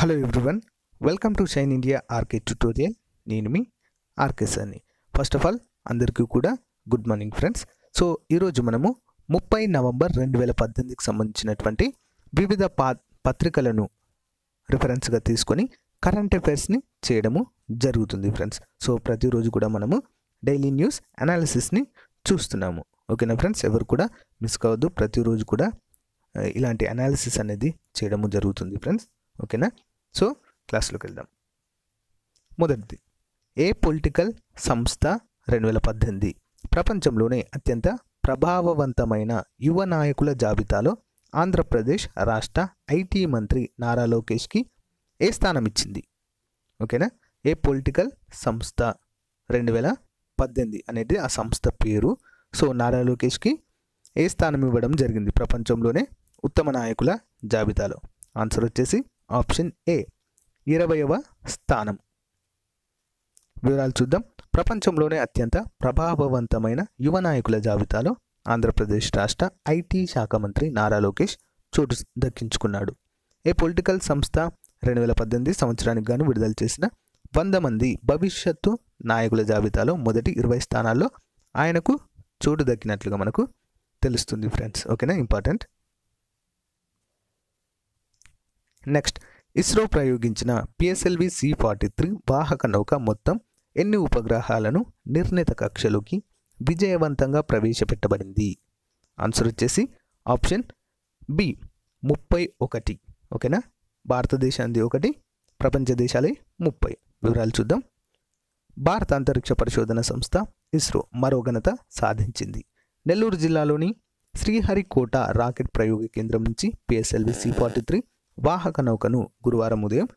Hello everyone, welcome to shine India RK tutorial. నేను మీ RK సార్ని. ఫస్ట్ ఆఫ్ ఆల్ అందరికీ కూడా గుడ్ మార్నింగ్ ఫ్రెండ్స్. సో ఈరోజు మనము 30 నవంబర్ 2018కి సంబంధించినటువంటి వివిధ పత్రికలను రిఫరెన్స్గా తీసుకొని కరెంట్ అఫైర్స్ని చేయడము జరుగుతుంది ఫ్రెండ్స్. సో ప్రతిరోజు కూడా మనము డైలీ న్యూస్ అనాలిసిస్ని చూస్తున్నాము. ఓకేనా ఫ్రెండ్స్, ఎవరు కూడా మిస్ కావద్దు. ప్రతిరోజు కూడా ఇలాంటి అనాలిసిస్ అనేది చేయడము జరుగుతుంది ఫ్రెండ్స్. ఓకేనా, సో క్లాస్లోకి వెళ్దాం. మొదటిది, ఏ పొలిటికల్ సంస్థ 2018 ప్రపంచంలోనే అత్యంత ప్రభావవంతమైన యువ నాయకుల జాబితాలో ఆంధ్రప్రదేశ్ రాష్ట్ర ఐటీ మంత్రి నారా లోకేష్కి ఏ స్థానం ఇచ్చింది? ఓకేనా, ఏ పొలిటికల్ సంస్థ 2018 అనేది ఆ సంస్థ పేరు. సో నారా లోకేష్కి ఏ స్థానం ఇవ్వడం జరిగింది ప్రపంచంలోనే ఉత్తమ నాయకుల జాబితాలో? ఆన్సర్ వచ్చేసి ఆప్షన్ ఏ, 20వ స్థానం. వివరాలు చూద్దాం. ప్రపంచంలోనే అత్యంత ప్రభావవంతమైన యువ నాయకుల జాబితాలో ఆంధ్రప్రదేశ్ రాష్ట్ర ఐటీ శాఖ మంత్రి నారా లోకేష్ చోటు దక్కించుకున్నాడు. ఏ పొలిటికల్ సంస్థ 2018 సంవత్సరానికి గాను విడుదల చేసిన 100 మంది భవిష్యత్తు నాయకుల జాబితాలో మొదటి 20 స్థానాల్లో ఆయనకు చోటు దక్కినట్లుగా మనకు తెలుస్తుంది ఫ్రెండ్స్. ఓకేనా, ఇంపార్టెంట్. నెక్స్ట్, ఇస్రో ప్రయోగించిన పిఎస్ఎల్వి C-43 వాహక నౌక మొత్తం ఎన్ని ఉపగ్రహాలను నిర్ణీత కక్షలోకి విజయవంతంగా ప్రవేశపెట్టబడింది? ఆన్సర్ వచ్చేసి ఆప్షన్ బి, 31. ఓకేనా, భారతదేశానికి 1, ప్రపంచ దేశాలే 30. వివరాలు చూద్దాం. భారత అంతరిక్ష పరిశోధన సంస్థ ఇస్రో మరో ఘనత సాధించింది. నెల్లూరు జిల్లాలోని శ్రీహరికోట రాకెట్ ప్రయోగ కేంద్రం నుంచి పిఎస్ఎల్వి C-43 వాహక నౌకను గురువారం ఉదయం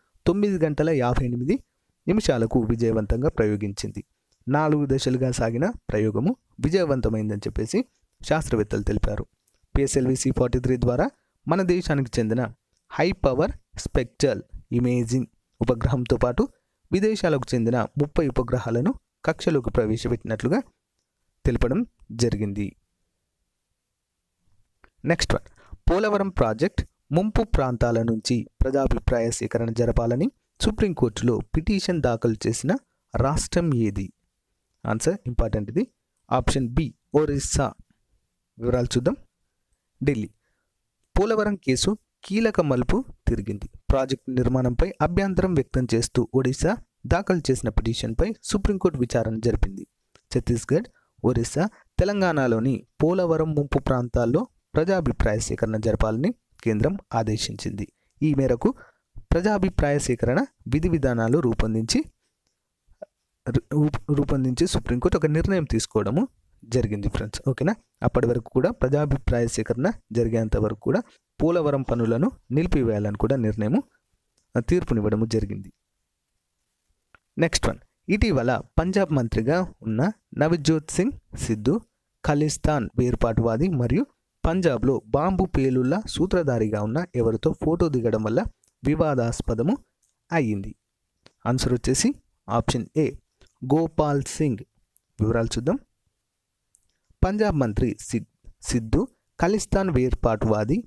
9:58 విజయవంతంగా ప్రయోగించింది. 4 దశలుగా సాగిన ప్రయోగము విజయవంతమైందని చెప్పేసి శాస్త్రవేత్తలు తెలిపారు. పిఎస్ఎల్వి C-43 ద్వారా మన దేశానికి చెందిన హై పవర్ స్పెక్ట్రల్ ఇమేజింగ్ ఉపగ్రహంతో పాటు విదేశాలకు చెందిన 30 ఉపగ్రహాలను కక్షలోకి ప్రవేశపెట్టినట్లుగా తెలపడం జరిగింది. నెక్స్ట్ వన్, పోలవరం ప్రాజెక్ట్ ముంపు ప్రాంతాల నుంచి ప్రజాభిప్రాయ సేకరణ జరపాలని సుప్రీంకోర్టులో పిటిషన్ దాఖలు చేసిన రాష్ట్రం ఏది? ఆన్సర్ ఇంపార్టెంట్, ఇది ఆప్షన్ బి, ఒరిస్సా. వివరాలు చూద్దాం. ఢిల్లీ. పోలవరం కేసు కీలక మలుపు తిరిగింది. ప్రాజెక్టు నిర్మాణంపై అభ్యంతరం వ్యక్తం చేస్తూ ఒడిశా దాఖలు చేసిన పిటిషన్పై సుప్రీంకోర్టు విచారణ జరిపింది. ఛత్తీస్గఢ్, ఒరిస్సా, తెలంగాణలోని పోలవరం ముంపు ప్రాంతాల్లో ప్రజాభిప్రాయ సేకరణ జరపాలని కేంద్రం ఆదేశించింది. ఈ మేరకు ప్రజాభిప్రాయ సేకరణ విధి విధానాలు రూపొందించి సుప్రీంకోర్టు ఒక నిర్ణయం తీసుకోవడము జరిగింది ఫ్రెండ్స్. ఓకేనా, అప్పటి వరకు కూడా ప్రజాభిప్రాయ సేకరణ జరిగేంత వరకు కూడా పోలవరం పనులను నిలిపివేయాలని కూడా తీర్పునివ్వడము జరిగింది. నెక్స్ట్ వన్, ఇటీవల పంజాబ్ మంత్రిగా ఉన్న నవజోత్ సింగ్ సిద్ధు ఖలిస్తాన్ వేర్పాటువాది మరియు పంజాబ్లో బాంబు పేలుళ్ల సూత్రధారిగా ఉన్న ఎవరితో ఫోటో దిగడం వల్ల వివాదాస్పదము అయ్యింది? ఆన్సర్ వచ్చేసి ఆప్షన్ ఏ, గోపాల్ సింగ్. వివరాలు చూద్దాం. పంజాబ్ మంత్రి సిద్ధు ఖలిస్తాన్ వేర్పాటువాది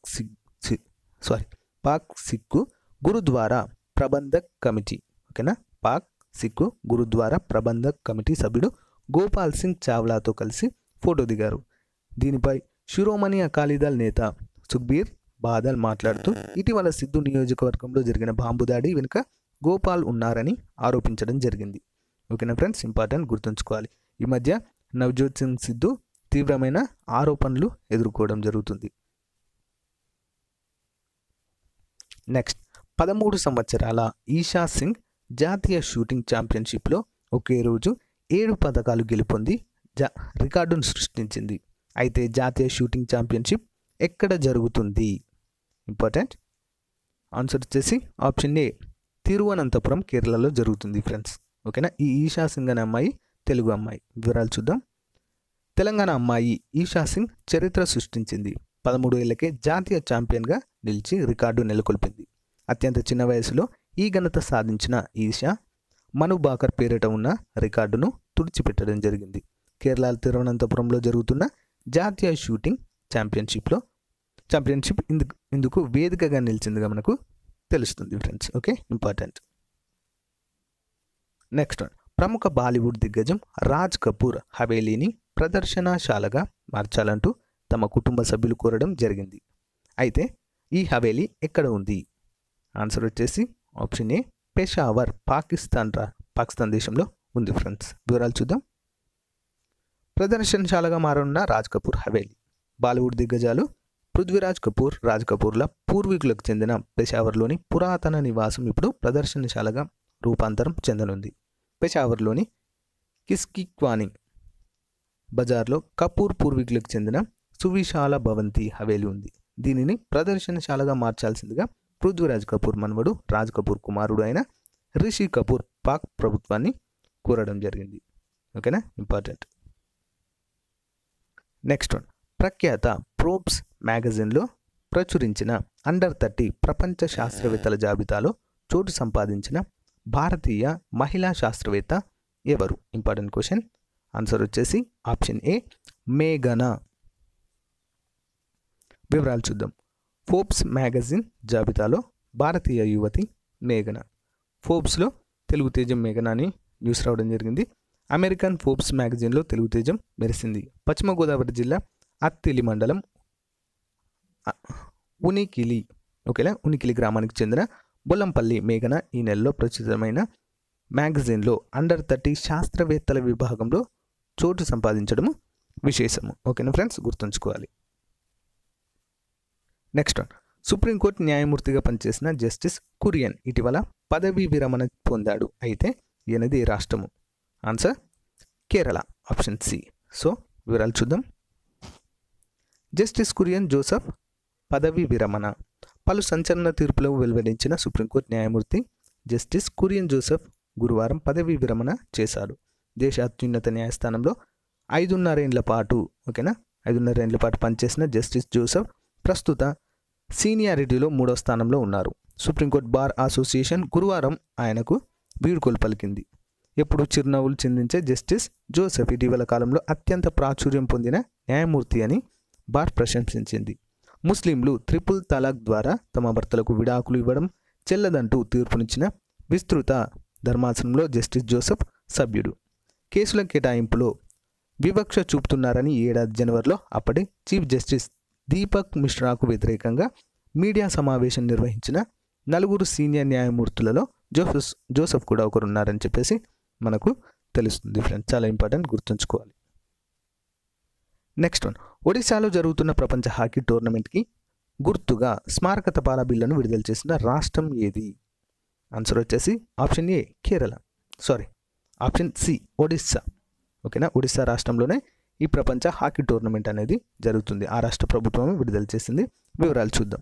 పాక్ సిక్కు గురుద్వారా ప్రబంధక్ కమిటీ, ఓకేనా, పాక్ సిక్కు గురుద్వారా ప్రబంధక్ కమిటీ సభ్యుడు గోపాల్ సింగ్ చావ్లాతో కలిసి ఫోటో దిగారు. దీనిపై శిరోమణి అకాలీదళ్ నేత సుఖ్బీర్ బాదల్ మాట్లాడుతూ ఇటీవల సిద్ధు నియోజకవర్గంలో జరిగిన బాంబు దాడి వెనుక గోపాల్ ఉన్నారని ఆరోపించడం జరిగింది. ఓకేనా ఫ్రెండ్స్, ఇంపార్టెంట్, గుర్తుంచుకోవాలి. ఈ మధ్య నవజోత్ సింగ్ సిద్ధు తీవ్రమైన ఆరోపణలు ఎదుర్కోవడం జరుగుతుంది. నెక్స్ట్, 13 సంవత్సరాల ఈషా సింగ్ జాతీయ షూటింగ్ ఛాంపియన్షిప్లో ఒకే రోజు 7 పథకాలు గెలుపొంది రికార్డును సృష్టించింది. అయితే జాతీయ షూటింగ్ ఛాంపియన్షిప్ ఎక్కడ జరుగుతుంది? ఇంపార్టెంట్. ఆన్సర్ వచ్చేసి ఆప్షన్ ఏ, తిరువనంతపురం, కేరళలో జరుగుతుంది ఫ్రెండ్స్. ఓకేనా, ఈ ఈషా సింగ్ అనే అమ్మాయి తెలుగు అమ్మాయి. వివరాలు చూద్దాం. తెలంగాణ అమ్మాయి ఈషా సింగ్ చరిత్ర సృష్టించింది. 13 ఏళ్లకే జాతీయ ఛాంపియన్గా నిలిచి రికార్డు నెలకొల్పింది. అత్యంత చిన్న వయసులో ఈ ఘనత సాధించిన ఈషా మను బాకర్ పేరిట ఉన్న రికార్డును తుడిచిపెట్టడం జరిగింది. కేరళ తిరువనంతపురంలో జరుగుతున్న జాతీయ షూటింగ్ ఛాంపియన్షిప్ ఇందుకు వేదికగా నిలిచిందిగా మనకు తెలుస్తుంది friends. Okay, important. Next one, ప్రముఖ బాలీవుడ్ దిగ్గజం రాజ్ కపూర్ హవేలీని ప్రదర్శనశాలగా మార్చాలంటూ తమ కుటుంబ సభ్యులు కోరడం జరిగింది. అయితే ఈ హవేలీ ఎక్కడ ఉంది? ఆన్సర్ వచ్చేసి ఆప్షన్ ఏ పెషావర్, పాకిస్తాన్ దేశంలో ఉంది ఫ్రెండ్స్. వివరాలు చూద్దాం. ప్రదర్శనశాలగా మారనున్న రాజ్ కపూర్ హవేలీ. బాలీవుడ్ దిగ్గజాలు పృథ్వీరాజ్ కపూర్, రాజ్ కపూర్ల పూర్వీకులకు చెందిన పెషావర్లోని పురాతన నివాసం ఇప్పుడు ప్రదర్శనశాలగా రూపాంతరం చెందనుంది. పెషావర్లోని కిస్కిక్వానీ బజార్లో కపూర్ పూర్వీకులకు చెందిన సువిశాల భవంతి హవేలీ ఉంది. దీనిని ప్రదర్శనశాలగా మార్చాల్సిందిగా పృథ్వీరాజ్ కపూర్ మనవడు రాజ్ కపూర్ కుమారుడు అయిన రిషి కపూర్ పాక్ ప్రభుత్వాన్ని కోరడం జరిగింది. ఓకేనా, ఇంపార్టెంట్. నెక్స్ట్ వన్, ప్రఖ్యాత ప్రోబ్స్ మ్యాగజైన్లో ప్రచురించిన అండర్-30 ప్రపంచ శాస్త్రవేత్తల జాబితాలో చోటు సంపాదించిన భారతీయ మహిళా శాస్త్రవేత్త ఎవరు? Important question. ఆన్సర్ వచ్చేసి ఆప్షన్ ఏ మేఘనా. వివరాలు చూద్దాం. ఫోర్బ్స్ మ్యాగజైన్ జాబితాలో భారతీయ యువతి మేఘనా. ఫోర్బ్స్లో తెలుగు తేజం మేఘనా అని న్యూస్ రావడం జరిగింది. అమెరికన్ ఫోర్బ్స్ మ్యాగజైన్లో తెలుగు తేజం మెరిసింది. పశ్చిమ గోదావరి జిల్లా అత్తిలి మండలం ఉనికిలి గ్రామానికి చెందిన బొల్లంపల్లి మేఘన ఈ నెలలో ప్రచురితమైన మ్యాగజైన్లో అండర్-30 శాస్త్రవేత్తల విభాగంలో చోటు సంపాదించడం విశేషము. ఓకేనా ఫ్రెండ్స్, గుర్తుంచుకోవాలి. నెక్స్ట్ వన్, సుప్రీంకోర్టు న్యాయమూర్తిగా పనిచేసిన జస్టిస్ కురియన్ ఇటీవల పదవీ విరమణ పొందాడు. అయితే ఈయనది ఏ రాష్ట్రము? Answer Kerala, option C. So వివరాలు చూద్దాం. జస్టిస్ కురియన్ జోసెఫ్ పదవీ విరమణ. పలు సంచలన తీర్పులకు వెలువడించిన సుప్రీంకోర్టు న్యాయమూర్తి జస్టిస్ కురియన్ జోసెఫ్ గురువారం పదవీ విరమణ చేశాడు. దేశ అత్యున్నత న్యాయస్థానంలో 5.5 ఏళ్ల పాటు పనిచేసిన జస్టిస్ జోసెఫ్ ప్రస్తుత సీనియారిటీలో 3వ స్థానంలో ఉన్నారు. సుప్రీంకోర్టు బార్ అసోసియేషన్ గురువారం ఆయనకు వీడ్కోలు పలికింది. ఎప్పుడు చిరునవ్వులు చిందించే జస్టిస్ జోసెఫ్ ఇటీవల కాలంలో అత్యంత ప్రాచుర్యం పొందిన న్యాయమూర్తి అని బార్ ప్రశంసించింది. ముస్లింలు ట్రిపుల్ తలాక్ ద్వారా తమ భర్తలకు విడాకులు ఇవ్వడం చెల్లదంటూ తీర్పునిచ్చిన విస్తృత ధర్మాసనంలో జస్టిస్ జోసెఫ్ సభ్యుడు. కేసుల కేటాయింపులో వివక్ష చూపుతున్నారని ఏడాది జనవరిలో అప్పటి చీఫ్ జస్టిస్ దీపక్ మిశ్రాకు వ్యతిరేకంగా మీడియా సమావేశం నిర్వహించిన 4 సీనియర్ న్యాయమూర్తులలో జోసెఫ్ కూడా ఒకరున్నారని చెప్పేసి మనకు తెలుస్తుంది ఫ్రెండ్స్. చాలా ఇంపార్టెంట్, గుర్తుంచుకోవాలి. నెక్స్ట్ వన్, ఒడిశాలో జరుగుతున్న ప్రపంచ హాకీ టోర్నమెంట్కి గుర్తుగా స్మారక తపాలా బిల్లును విడుదల చేసిన రాష్ట్రం ఏది? ఆన్సర్ వచ్చేసి option A Kerala, option C Odisha. ఓకేనా, ఒడిస్సా రాష్ట్రంలోనే ఈ ప్రపంచ హాకీ టోర్నమెంట్ అనేది జరుగుతుంది. ఆ రాష్ట్ర ప్రభుత్వం విడుదల చేసింది. వివరాలు చూద్దాం.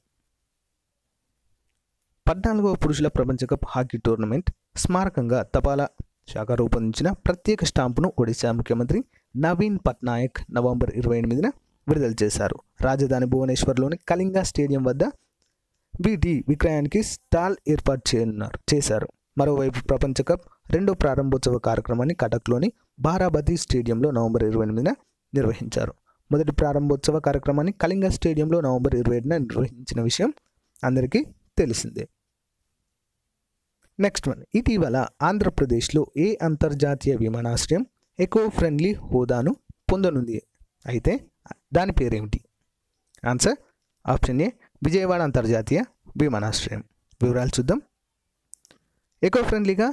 14వ పురుషుల ప్రపంచ కప్ హాకీ టోర్నమెంట్ స్మారకంగా తపాలా శాఖ రూపొందించిన ప్రత్యేక స్టాంపును ఒడిశా ముఖ్యమంత్రి నవీన్ పట్నాయక్ నవంబర్ 28న విడుదల చేశారు. రాజధాని భువనేశ్వర్లోని కళింగ స్టేడియం వద్ద వీటి విక్రయానికి స్టాల్ ఏర్పాటు చేశారు. మరోవైపు ప్రపంచ కప్ 2వ ప్రారంభోత్సవ కార్యక్రమాన్ని కటక్లోని బారాబతి స్టేడియంలో నవంబర్ 28న నిర్వహించారు. మొదటి ప్రారంభోత్సవ కార్యక్రమాన్ని కళింగ స్టేడియంలో నవంబర్ 27న నిర్వహించిన విషయం అందరికీ తెలిసిందే. నెక్స్ట్ వన్, ఇటీవల ఆంధ్రప్రదేశ్లో ఏ అంతర్జాతీయ విమానాశ్రయం ఎకో ఫ్రెండ్లీ హోదాను పొందనుంది? అయితే దాని పేరేమిటి? ఆన్సర్ ఆప్షన్ ఏ విజయవాడ అంతర్జాతీయ విమానాశ్రయం. వివరాలు చూద్దాం. ఎకో ఫ్రెండ్లీగా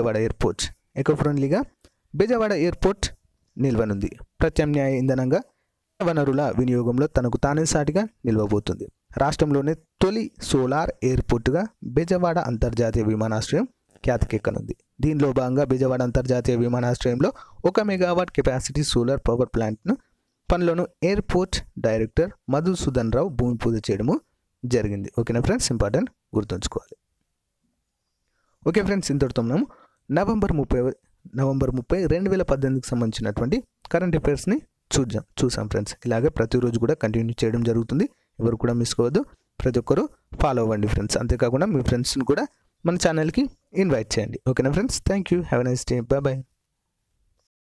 బెజవాడ ఎయిర్పోర్ట్ నిల్వనుంది. ప్రత్యామ్నాయ ఇంధనంగా వనరుల వినియోగంలో తనకు తానే సాటిగా నిల్వబోతుంది. రాష్ట్రంలోనే తొలి సోలార్ ఎయిర్పోర్టుగా బెజవాడ అంతర్జాతీయ విమానాశ్రయం ఖ్యాతికెక్కనుంది. దీనిలో భాగంగా బెజవాడ అంతర్జాతీయ విమానాశ్రయంలో 1 మెగావాట్ కెపాసిటీ సోలార్ పవర్ ప్లాంట్ను పనులను ఎయిర్పోర్ట్ డైరెక్టర్ మధుసూదన్ రావు భూమి పూజ చేయడము జరిగింది. ఓకేనా ఫ్రెండ్స్, ఇంపార్టెంట్, గుర్తుంచుకోవాలి. ఓకే ఫ్రెండ్స్, ఇంతటితో మనం నవంబర్ 30, 2018కి సంబంధించినటువంటి కరెంట్ అఫైర్స్ని చూసాం ఫ్రెండ్స్. ఇలాగే ప్రతిరోజు కూడా కంటిన్యూ చేయడం జరుగుతుంది. ఎవరు కూడా మిస్ కావద్దు, ప్రతి ఒక్కరు ఫాలో అవ్వండి ఫ్రెండ్స్. అంతేకాకుండా మీ ఫ్రెండ్స్ని కూడా మన ఛానల్కి ఇన్వైట్ చేయండి. ఓకేనా friends, thank you, have a nice day, bye.